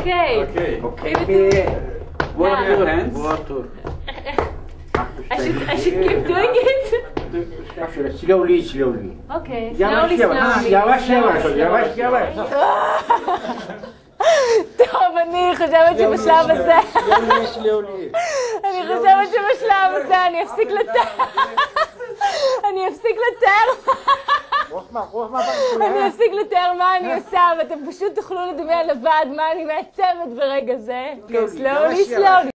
Okay. What are your hands? I should keep doing it. Slowly. Okay. יבש. טוב, אני חושבת שבשלב הזה... אני אפסיק לתאר. אני אפסיק לתאר מה אני עושה, ואתם פשוט תוכלו לדמיין לבד מה אני מעצבת ברגע זה. slowly.